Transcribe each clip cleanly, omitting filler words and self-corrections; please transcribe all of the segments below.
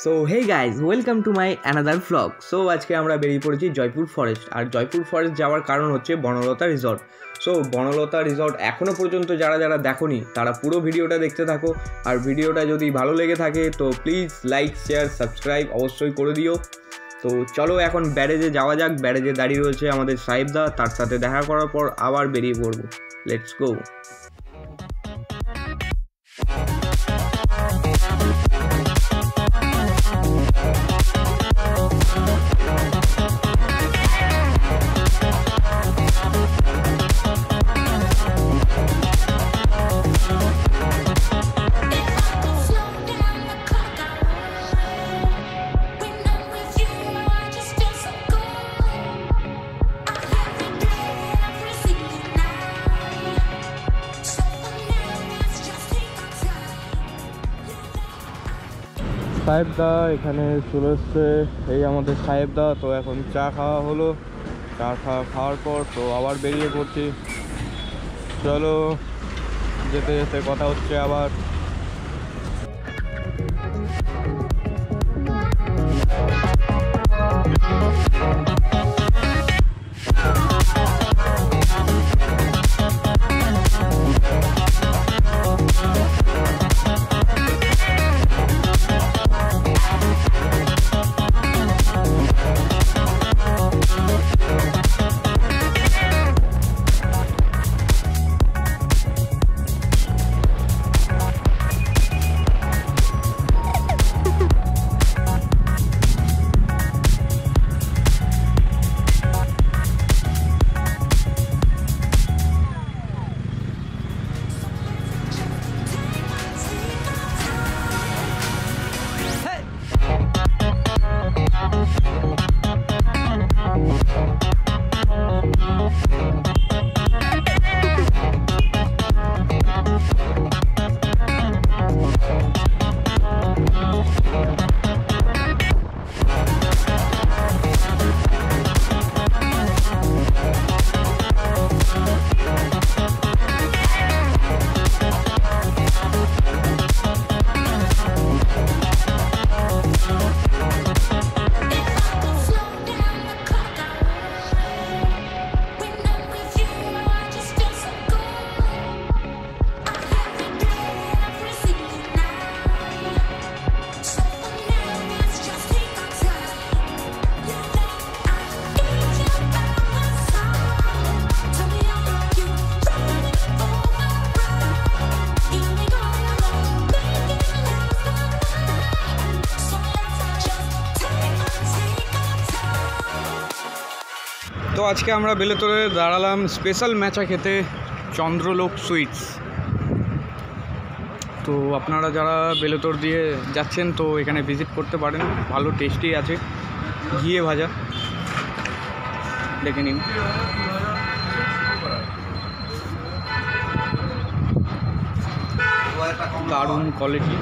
So hey guys welcome to my another vlog. So আজকে আমরা বেরিয়ে পড়েছি জয়পুর ফরেস্ট। আর জয়পুর ফরেস্ট যাওয়ার কারণ হচ্ছে Banalata resort. So Banalata resort এখনও পর্যন্ত যারা দেখোনি তারা পুরো ভিডিওটা দেখতে থাকো। আর ভিডিওটা যদি ভালো লেগে থাকে তো প্লিজ লাইক শেয়ার সাবস্ক্রাইব অবশ্যই করে দিও। তো চলো এখন ব্যারেজে যাওয়া যাক। ব্যারেজে দাঁড়িয়ে রয়েছে আমাদের সাহেবদা, তার সাথে দেখা করার পর আবার বেরিয়ে পড়বো। Let's go. সাহেবদা এখানে চলে এসছে, এই আমাদের সাহেবদা। তো এখন চা খাওয়া হলো, চা খাওয়ার পর তো আবার বেরিয়ে পড়ছি। চলো যেতে যেতে কথা হচ্ছে আবার। তো আজকে আমরা বেলেতরে দাঁড়ালাম স্পেশাল ম্যাচা খেতে, চন্দ্রলোক সুইটস। তো আপনারা যারা বেলেতর দিয়ে যাচ্ছেন তো এখানে ভিজিট করতে পারেন, ভালো টেস্টি আছে, ঘিয়ে ভাজা, দেখে নিন। দারুণ কোয়ালিটি।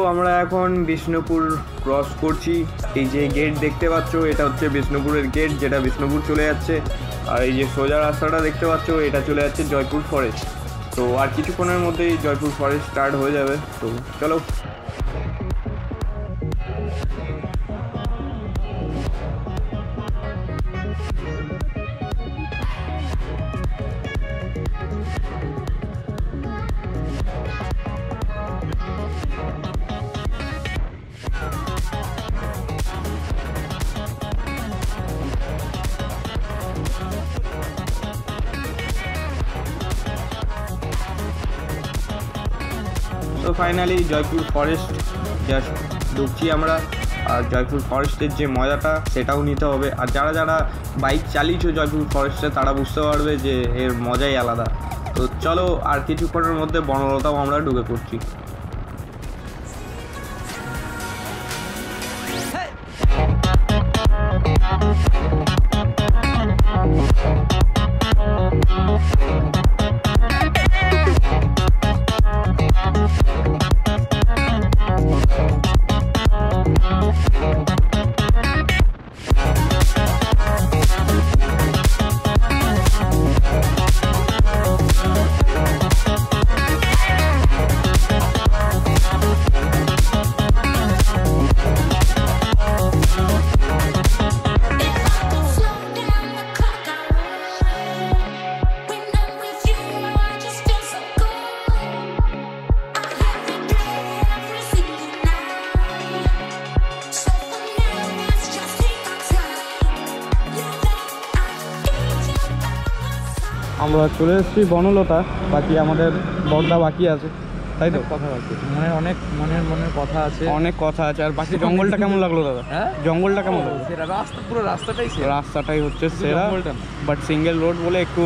আমরা এখন বিষ্ণুপুর ক্রস করছি। এই যে গেট দেখতে পাচ্ছ এটা হচ্ছে বিষ্ণুপুরের গেট, যেটা বিষ্ণুপুর চলে যাচ্ছে। আর এই যে সোজা রাস্তাটা দেখতে পাচ্ছ এটা চলে যাচ্ছে জয়পুর ফরেস্ট। তো আর কিছুক্ষণের মধ্যেই জয়পুর ফরেস্ট স্টার্ট হয়ে যাবে। তো চলো। তো ফাইনালি জয়পুর ফরেস্ট জাস্ট ঢুকছি আমরা। আর জয়পুর ফরেস্টের যে মজাটা সেটাও নিতে হবে। আর যারা যারা বাইক চালিয়েছো জয়পুর ফরেস্টে তারা বুঝতে পারবে যে এর মজাই আলাদা। তো চলো, আর কিছুক্ষণের মধ্যে বনলতাও আমরা ঢুকে পড়ছি। আমরা চলে এসেছি বনলতা, বাকি আমাদের বর্দা বাকি আছে, তাই তো? কথা বাকি মনের কথা আছে, অনেক কথা আছে। আর বাকি জঙ্গলটা কেমন লাগলো দাদা? হ্যাঁ, জঙ্গলটা কেমন লাগলো? পুরো রাস্তাটাই হচ্ছে সেরা, বাট সিঙ্গেল রোড বলে একটু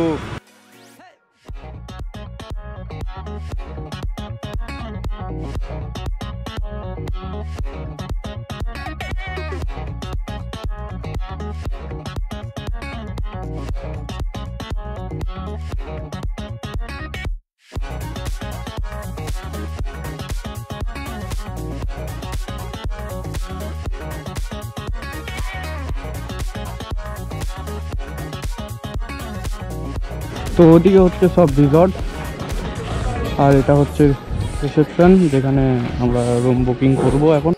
তো ওদিকে হচ্ছে সব রিসর্ট, আর এটা হচ্ছে রিসেপশন যেখানে আমরা রুম বুকিং করব এখন।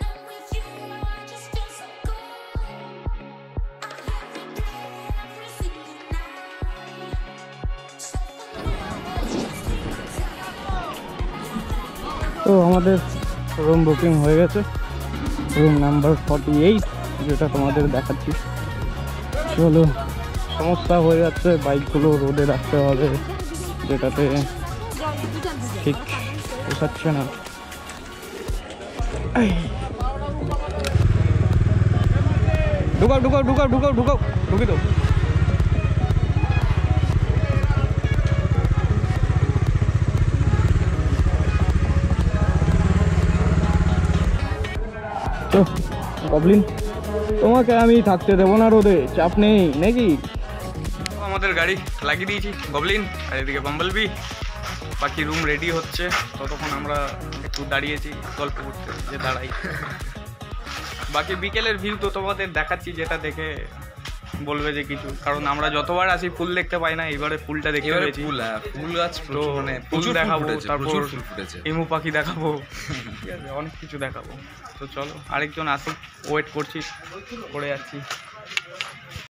তো আমাদের রুম বুকিং হয়ে গেছে, রুম নাম্বার 48, যেটা তোমাদের দেখাচ্ছি। চলো, সমস্যা হয়ে যাচ্ছে, বাইকগুলো রোডে রাখতে হবে, যেটাতে ঠিক পোষাচ্ছে না। ঢুকাও ঢুকাও ঢুকাও ঢুকাও ঢুকাও ঢুকি তো। তো গবলিন, তোমাকে আমি থাকতে দেবো না রোদে, চাপ নেই নাকি? আমাদের গাড়ি লাগিয়ে দিয়েছি গবলিন, আর এদিকে বাম্বলবি। বাকি রুম রেডি হচ্ছে, ততক্ষণ আমরা একটু দাঁড়িয়েছি গল্প করতে, যে দাঁড়াই। বাকি বিকেলের ভিউ তো তোমাদের দেখাচ্ছি, যেটা দেখে বলবে যে কিছু, কারণ আমরা যতবার আসি ফুল দেখতে পাই না, এবারে ফুলটা দেখতে পেয়েছি। ফুল গাছ তো মানে ফুল দেখাবো, তারপর এমু পাখি দেখাবো, ঠিক আছে, অনেক কিছু দেখাবো। তো চলো, আরেকজন আসুক, ওয়েট করছি, করে যাচ্ছি।